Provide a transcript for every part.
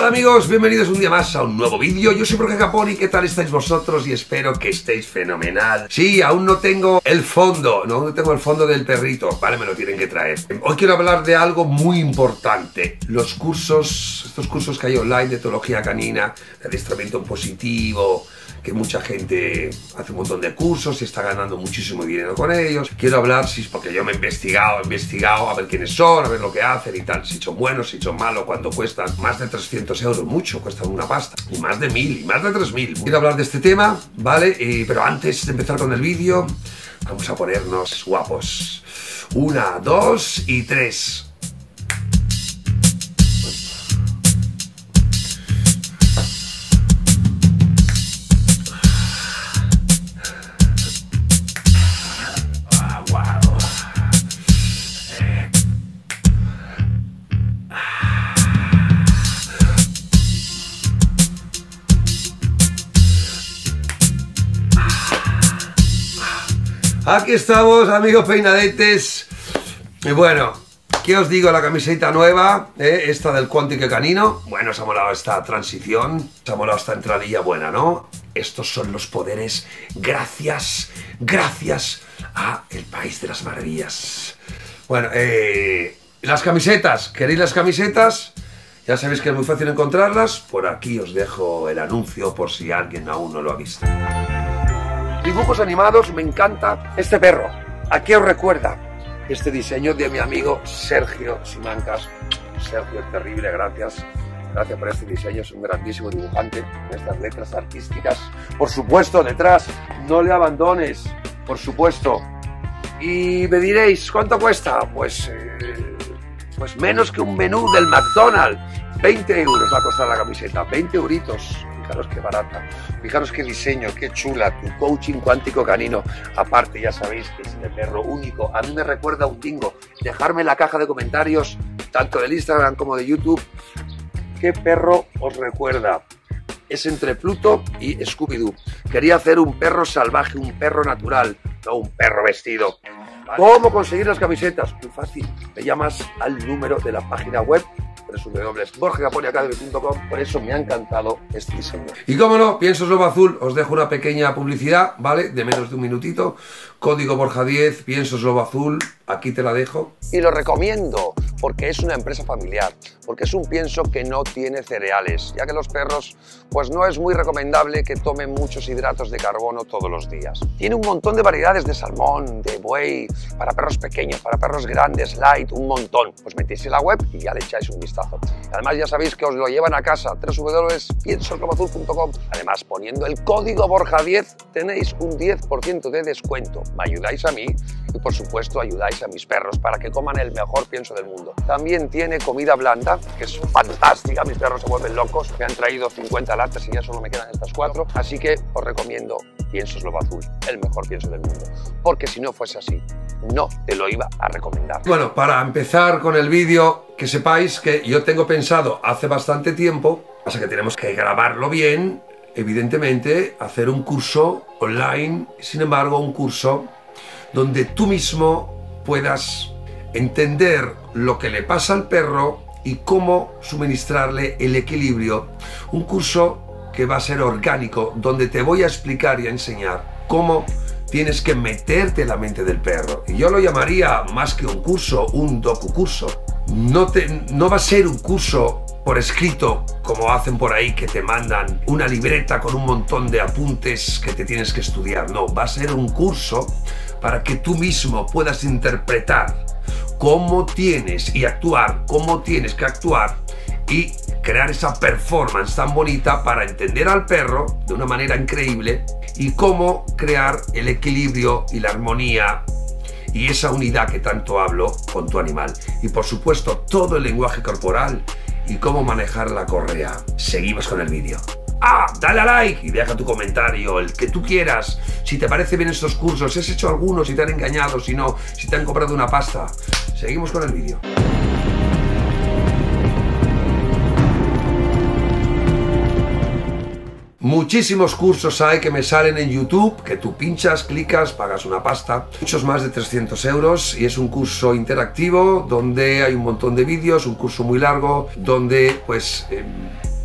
Hola amigos, bienvenidos un día más a un nuevo vídeo. Yo soy Borja Caponi, ¿qué tal estáis vosotros? Y espero que estéis fenomenal. Sí, aún no tengo el fondo, no tengo el fondo del perrito, vale, me lo tienen que traer. Hoy quiero hablar de algo muy importante. Los cursos, estos cursos que hay online de etología canina, de adiestramiento positivo, que mucha gente hace un montón de cursos y está ganando muchísimo dinero con ellos. Quiero hablar, sí, porque yo me he investigado a ver quiénes son, a ver lo que hacen y tal, si son buenos, si son malos, cuánto cuestan. Más de 300 euros, mucho, cuestan una pasta, y más de 1000, y más de 3000. Quiero hablar de este tema, ¿vale? Pero antes de empezar con el vídeo, vamos a ponernos guapos. 1, 2 y 3. Aquí estamos, amigos peinadetes. Y bueno, ¿qué os digo? La camiseta nueva, esta del Quantique Canino. Bueno, os ha molado esta transición, os ha molado esta entradilla buena, ¿no? Estos son los poderes gracias a el País de las Maravillas. Bueno, las camisetas, ¿queréis las camisetas? Ya sabéis que es muy fácil encontrarlas. Por aquí os dejo el anuncio por si alguien aún no lo ha visto. Dibujos animados, me encanta este perro. ¿A qué os recuerda? Este diseño de mi amigo Sergio Simancas. Sergio, el terrible, gracias. Gracias por este diseño, es un grandísimo dibujante. Estas letras artísticas. Por supuesto, detrás, no le abandones. Por supuesto. Y me diréis, ¿cuánto cuesta? Pues menos que un menú del McDonald's. 20 euros va a costar la camiseta, 20 euritos. Fijaros qué barata, fijaros qué diseño, qué chula, tu coaching cuántico canino. Aparte, ya sabéis que es de perro único. A mí me recuerda a un dingo. Dejadme en la caja de comentarios, tanto del Instagram como de YouTube, qué perro os recuerda. Es entre Pluto y Scooby-Doo. Quería hacer un perro salvaje, un perro natural, no un perro vestido. ¿Cómo conseguir las camisetas? Muy fácil. Me llamas al número de la página web www.borjacaponiacademy.com. Por eso me ha encantado este diseño. Y como no, Piensos Lobo Azul, os dejo una pequeña publicidad, ¿vale? De menos de un minutito. Código Borja 10, Piensos Lobo Azul, aquí te la dejo. Y lo recomiendo, porque es una empresa familiar, porque es un pienso que no tiene cereales, ya que los perros, pues no es muy recomendable que tomen muchos hidratos de carbono todos los días. Tiene un montón de variedades de salmón, de buey, para perros pequeños, para perros grandes, light, un montón. Pues metéis en la web y ya le echáis un vistazo. Además ya sabéis que os lo llevan a casa, www.piensoslobazul.com. Además, poniendo el código Borja10 tenéis un 10% de descuento. Me ayudáis a mí y por supuesto ayudáis a mis perros para que coman el mejor pienso del mundo. También tiene comida blanda, que es fantástica, mis perros se vuelven locos. Me han traído 50 latas y ya solo me quedan estas 4, así que os recomiendo Piensos Lobo Azul, el mejor pienso del mundo. Porque si no fuese así, no te lo iba a recomendar. Bueno, para empezar con el vídeo, que sepáis que yo tengo pensado hace bastante tiempo, pasa que tenemos que grabarlo bien, evidentemente, hacer un curso online, sin embargo, un curso donde tú mismo puedas entender lo que le pasa al perro y cómo suministrarle el equilibrio. Un curso que va a ser orgánico, donde te voy a explicar y a enseñar cómo tienes que meterte en la mente del perro. Y yo lo llamaría, más que un curso, un docu-curso. No va a ser un curso por escrito, como hacen por ahí, que te mandan una libreta con un montón de apuntes que te tienes que estudiar. No, va a ser un curso para que tú mismo puedas interpretar cómo tienes y actuar, cómo tienes que actuar y crear esa performance tan bonita para entender al perro de una manera increíble y cómo crear el equilibrio y la armonía y esa unidad que tanto hablo con tu animal. Y por supuesto todo el lenguaje corporal y cómo manejar la correa. Seguimos con el vídeo. Dale a like y deja tu comentario, el que tú quieras. Si te parece bien estos cursos, si has hecho algunos, si te han engañado, si no, si te han comprado una pasta. Seguimos con el vídeo. Muchísimos cursos hay que me salen en YouTube, que tú pinchas, clicas, pagas una pasta, muchos más de 300 euros, y es un curso interactivo donde hay un montón de vídeos, un curso muy largo, donde pues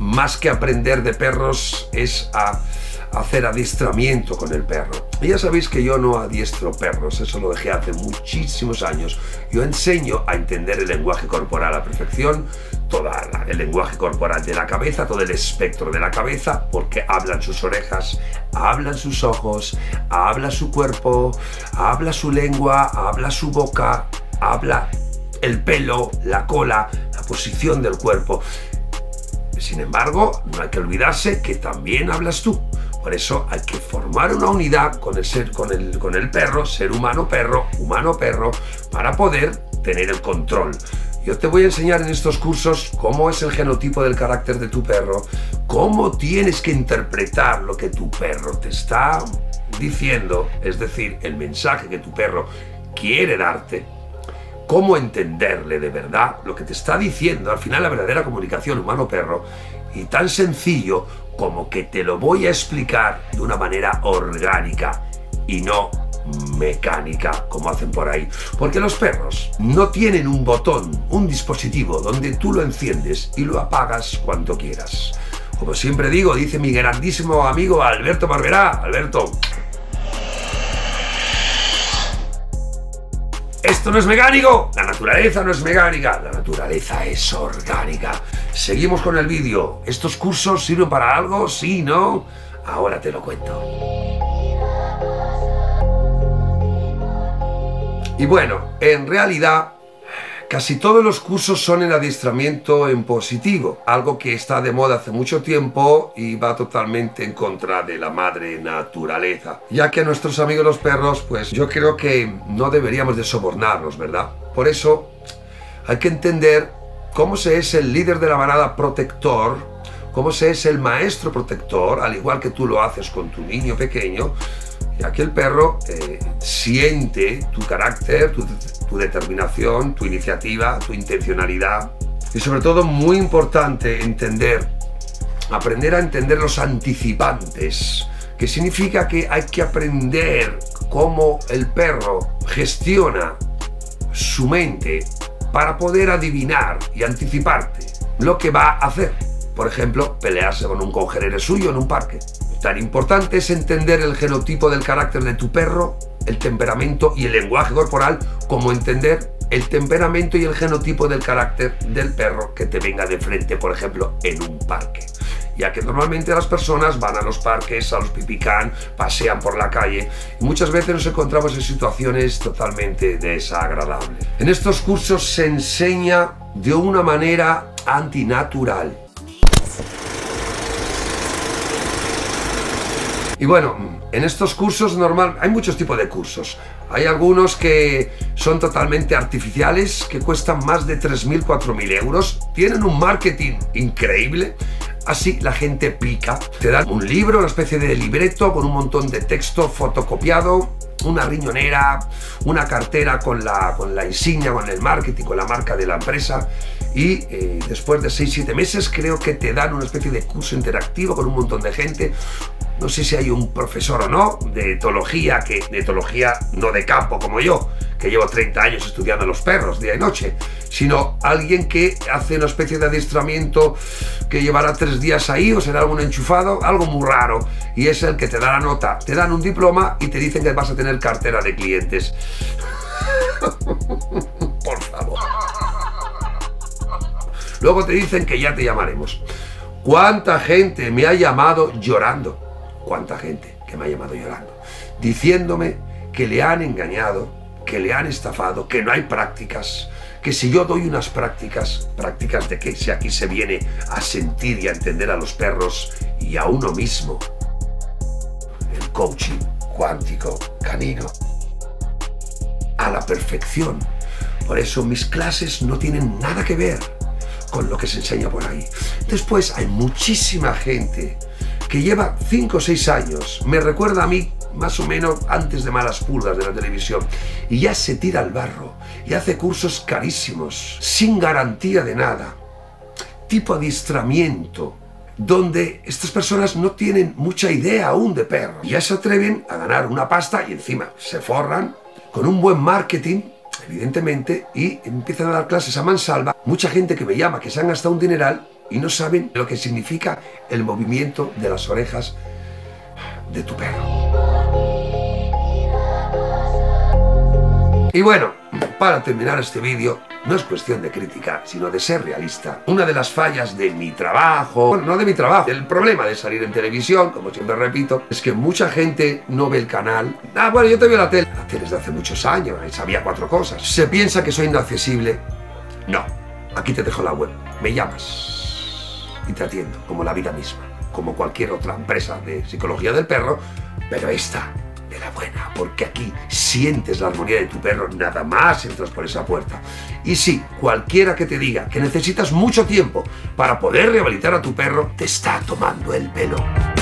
más que aprender de perros, es a hacer adiestramiento con el perro. Y ya sabéis que yo no adiestro perros, eso lo dejé hace muchísimos años. Yo enseño a entender el lenguaje corporal a la perfección, todo el lenguaje corporal de la cabeza, todo el espectro de la cabeza, porque hablan sus orejas, hablan sus ojos, habla su cuerpo, habla su lengua, habla su boca, habla el pelo, la cola, la posición del cuerpo. Sin embargo, no hay que olvidarse que también hablas tú. Por eso hay que formar una unidad con el perro, ser humano-perro, humano-perro, para poder tener el control. Yo te voy a enseñar en estos cursos cómo es el genotipo del carácter de tu perro, cómo tienes que interpretar lo que tu perro te está diciendo, es decir, el mensaje que tu perro quiere darte, cómo entenderle de verdad lo que te está diciendo, al final la verdadera comunicación humano-perro, y tan sencillo como que te lo voy a explicar de una manera orgánica y no mecánica, como hacen por ahí. Porque los perros no tienen un botón, un dispositivo donde tú lo enciendes y lo apagas cuando quieras. Como siempre digo, dice mi grandísimo amigo Alberto Barberá. Alberto, esto no es mecánico, la naturaleza no es mecánica, la naturaleza es orgánica. Seguimos con el vídeo. ¿Estos cursos sirven para algo? ¿Sí? ¿No? Ahora te lo cuento. Y bueno, en realidad, casi todos los cursos son en adiestramiento en positivo, algo que está de moda hace mucho tiempo y va totalmente en contra de la madre naturaleza. Ya que a nuestros amigos los perros, pues yo creo que no deberíamos de sobornarlos, ¿verdad? Por eso hay que entender cómo se es el líder de la manada protector, cómo se es el maestro protector, al igual que tú lo haces con tu niño pequeño, ya que el perro siente tu carácter, tu determinación, tu iniciativa, tu intencionalidad. Y sobre todo, muy importante, aprender a entender los anticipantes, que significa que hay que aprender cómo el perro gestiona su mente para poder adivinar y anticiparte lo que va a hacer. Por ejemplo, pelearse con un congerere suyo en un parque. Tan importante es entender el genotipo del carácter de tu perro, el temperamento y el lenguaje corporal, como entender el temperamento y el genotipo del carácter del perro que te venga de frente, por ejemplo, en un parque. Ya que normalmente las personas van a los parques, a los pipicán, pasean por la calle y muchas veces nos encontramos en situaciones totalmente desagradables. En estos cursos se enseña de una manera antinatural. Y bueno, en estos cursos hay muchos tipos de cursos. Hay algunos que son totalmente artificiales, que cuestan más de 3.000, 4.000 euros. Tienen un marketing increíble. Así la gente pica. Te dan un libro, una especie de libreto con un montón de texto fotocopiado, una riñonera, una cartera con la insignia, con el marketing, con la marca de la empresa. Y después de 6-7 meses creo que te dan una especie de curso interactivo con un montón de gente. No sé si hay un profesor o no de etología, no de campo como yo, que llevo 30 años estudiando los perros día y noche, sino alguien que hace una especie de adiestramiento que llevará 3 días ahí, o será algún enchufado, algo muy raro, y es el que te da la nota. Te dan un diploma y te dicen que vas a tener cartera de clientes. Por favor. Luego te dicen que ya te llamaremos. ¿Cuánta gente me ha llamado llorando? ¿Cuánta gente que me ha llamado llorando? Diciéndome que le han engañado, que le han estafado, que no hay prácticas, que si yo doy unas prácticas de que si aquí se viene a sentir y a entender a los perros y a uno mismo, el coaching cuántico canino, a la perfección. Por eso mis clases no tienen nada que ver con lo que se enseña por ahí. Después hay muchísima gente que lleva 5 o 6 años, me recuerda a mí más o menos antes de Malas Pulgas de la televisión, y ya se tira al barro y hace cursos carísimos, sin garantía de nada, tipo adiestramiento, donde estas personas no tienen mucha idea aún de perros, y ya se atreven a ganar una pasta y encima se forran con un buen marketing, evidentemente, y empiezan a dar clases a mansalva. Mucha gente que me llama, que se han gastado un dineral y no saben lo que significa el movimiento de las orejas de tu perro. Y bueno, para terminar este vídeo, no es cuestión de criticar, sino de ser realista. Una de las fallas de mi trabajo, bueno, no de mi trabajo, el problema de salir en televisión, como siempre repito, es que mucha gente no ve el canal. Bueno, yo te veo la tele es de hace muchos años, sabía 4 cosas. Se piensa que soy inaccesible. No, aquí te dejo la web, me llamas y te atiendo, como la vida misma, como cualquier otra empresa de psicología del perro, pero esta de la buena, porque aquí sientes la armonía de tu perro nada más entras por esa puerta. Y sí, cualquiera que te diga que necesitas mucho tiempo para poder rehabilitar a tu perro, te está tomando el pelo.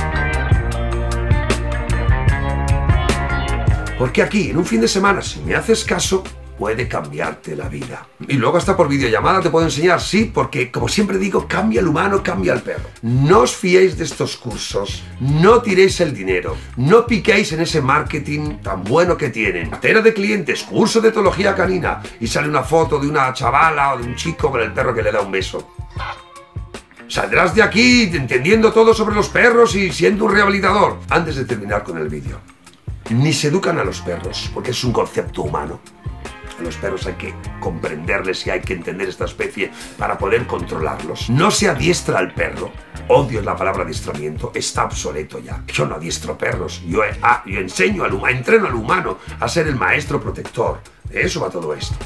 Porque aquí, en un fin de semana, si me haces caso, puede cambiarte la vida. Y luego hasta por videollamada te puedo enseñar, sí, porque como siempre digo, cambia el humano, cambia el perro. No os fiéis de estos cursos, no tiréis el dinero, no piquéis en ese marketing tan bueno que tienen. Cartera de clientes, curso de etología canina, y sale una foto de una chavala o de un chico con el perro que le da un beso. Saldrás de aquí entendiendo todo sobre los perros y siendo un rehabilitador. Antes de terminar con el vídeo, ni se educan a los perros, porque es un concepto humano. A los perros hay que comprenderles y hay que entender esta especie para poder controlarlos. No se adiestra al perro. Odio la palabra adiestramiento, está obsoleto ya. Yo no adiestro perros, yo enseño entreno al humano a ser el maestro protector. De eso va todo esto.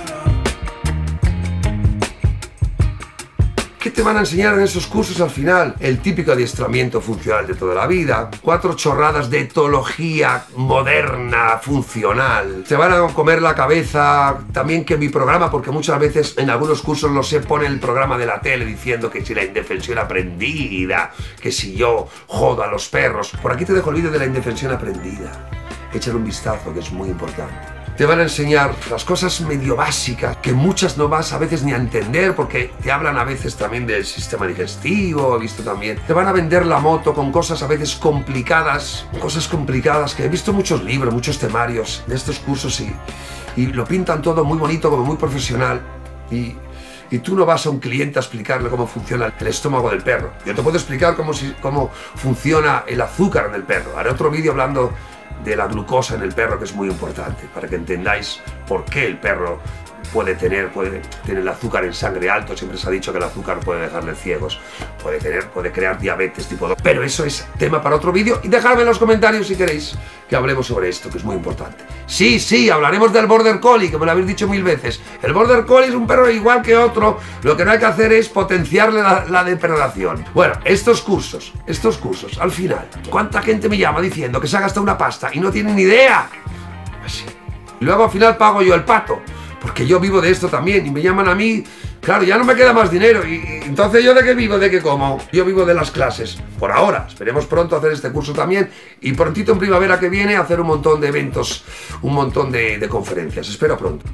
¿Qué te van a enseñar en esos cursos al final? El típico adiestramiento funcional de toda la vida, 4 chorradas de etología moderna, funcional. Te van a comer la cabeza también que mi programa, porque muchas veces en algunos cursos lo sé, pone el programa de la tele diciendo que si la indefensión aprendida, que si yo jodo a los perros. Por aquí te dejo el vídeo de la indefensión aprendida. Échale un vistazo, que es muy importante. Te van a enseñar las cosas medio básicas, que muchas no vas a veces ni a entender, porque te hablan a veces también del sistema digestivo, he visto también. Te van a vender la moto con cosas a veces complicadas, que he visto muchos libros, muchos temarios de estos cursos y lo pintan todo muy bonito, como muy profesional. Y tú no vas a un cliente a explicarle cómo funciona el estómago del perro. Yo te puedo explicar cómo funciona el azúcar en el perro. Haré otro vídeo hablando de la glucosa en el perro, que es muy importante, para que entendáis por qué el perro puede tener el azúcar en sangre alto. Siempre se ha dicho que el azúcar puede dejarle ciegos, puede crear diabetes tipo 2. Pero eso es tema para otro vídeo, y dejadme en los comentarios si queréis que hablemos sobre esto, que es muy importante. Sí, hablaremos del Border Collie, que me lo habéis dicho 1000 veces. El Border Collie es un perro igual que otro, lo que no hay que hacer es potenciarle la depredación. Bueno, estos cursos, al final, ¿cuánta gente me llama diciendo que se ha gastado una pasta y no tienen ni idea? Así. Y luego al final pago yo el pato, porque yo vivo de esto también, y me llaman a mí, claro, ya no me queda más dinero, y entonces ¿yo de qué vivo? ¿De qué como? Yo vivo de las clases, por ahora. Esperemos pronto hacer este curso también, y prontito en primavera que viene hacer un montón de eventos, un montón de conferencias. Espero pronto.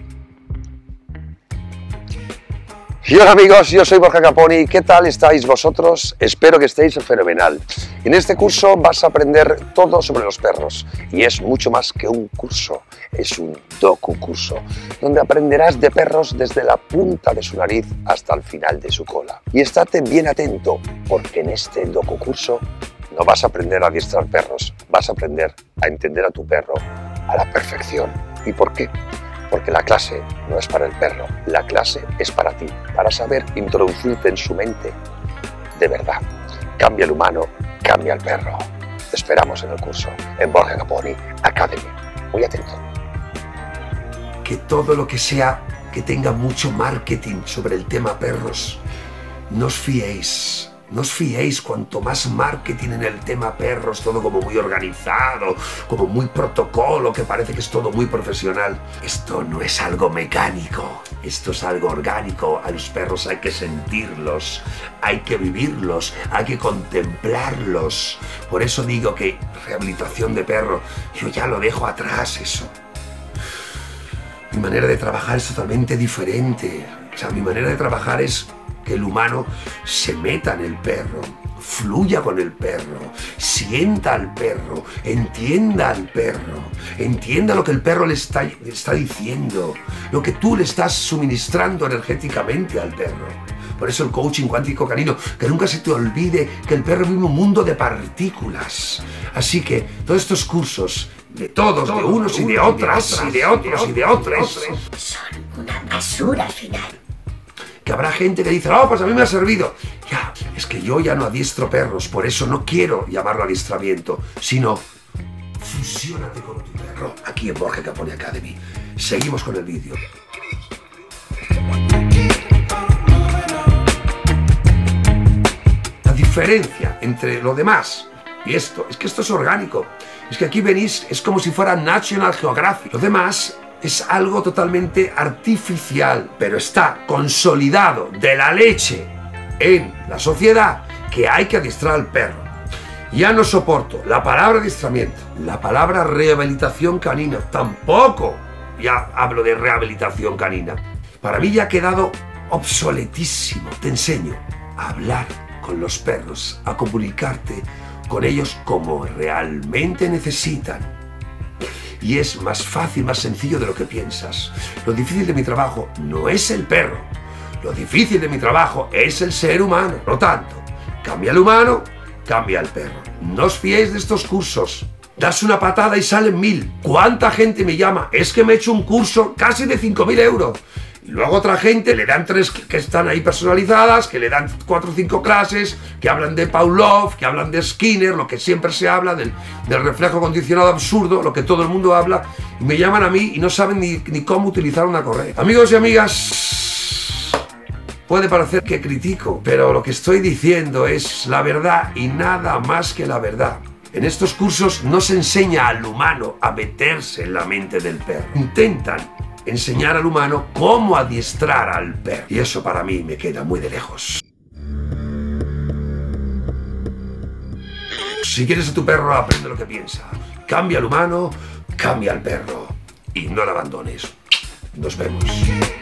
Y hola amigos, yo soy Borja Caponi. ¿Qué tal estáis vosotros? Espero que estéis fenomenal. En este curso vas a aprender todo sobre los perros, y es mucho más que un curso, es un docu-curso, donde aprenderás de perros desde la punta de su nariz hasta el final de su cola. Y estate bien atento, porque en este docu-curso no vas a aprender a adiestrar perros, vas a aprender a entender a tu perro a la perfección. ¿Y por qué? Porque la clase no es para el perro, la clase es para ti, para saber introducirte en su mente de verdad. Cambia el humano, cambia el perro. Te esperamos en el curso, en Borja Caponi Academy. Muy atento. Que todo lo que sea que tenga mucho marketing sobre el tema perros, no os fiéis. No os fiéis, cuanto más marketing en el tema perros, todo como muy organizado, como muy protocolo, que parece que es todo muy profesional. Esto no es algo mecánico, esto es algo orgánico. A los perros hay que sentirlos, hay que vivirlos, hay que contemplarlos. Por eso digo que rehabilitación de perro, yo ya lo dejo atrás eso. Mi manera de trabajar es totalmente diferente. O sea, mi manera de trabajar es que el humano se meta en el perro, fluya con el perro, sienta al perro, entienda al perro, entienda lo que el perro le está diciendo, lo que tú le estás suministrando energéticamente al perro. Por eso el coaching cuántico canino, que nunca se te olvide que el perro vive en un mundo de partículas. Así que todos estos cursos, de todos, de unos y de otras, y de otros y de otros, son una basura al final. Que habrá gente que dice, oh, pues a mí me ha servido. Ya, es que yo ya no adiestro perros, por eso no quiero llamarlo adiestramiento, sino fusiónate con tu perro. Aquí en Borja Caponi Academy. Seguimos con el vídeo. La diferencia entre lo demás y esto, es que esto es orgánico. Es que aquí venís, es como si fuera National Geographic. Lo demás es algo totalmente artificial, pero está consolidado de la leche en la sociedad que hay que adiestrar al perro. Ya no soporto la palabra adiestramiento, la palabra rehabilitación canina, tampoco ya hablo de rehabilitación canina. Para mí ya ha quedado obsoletísimo. Te enseño a hablar con los perros, a comunicarte con ellos como realmente necesitan. Y es más fácil, más sencillo de lo que piensas. Lo difícil de mi trabajo no es el perro. Lo difícil de mi trabajo es el ser humano. Por lo tanto, cambia el humano, cambia el perro. No os fiéis de estos cursos. Das una patada y salen 1000. ¿Cuánta gente me llama? Es que me he hecho un curso casi de 5000 euros. Y luego otra gente le dan 3 que están ahí personalizadas, que le dan 4 o 5 clases, que hablan de Pavlov, que hablan de Skinner, lo que siempre se habla, del reflejo condicionado absurdo, lo que todo el mundo habla, y me llaman a mí y no saben ni cómo utilizar una correa. Amigos y amigas, puede parecer que critico, pero lo que estoy diciendo es la verdad y nada más que la verdad. En estos cursos no se enseña al humano a meterse en la mente del perro. Intentan enseñar al humano cómo adiestrar al perro. Y eso para mí me queda muy de lejos. Si quieres a tu perro, aprende lo que piensa. Cambia al humano, cambia al perro. Y no lo abandones. Nos vemos.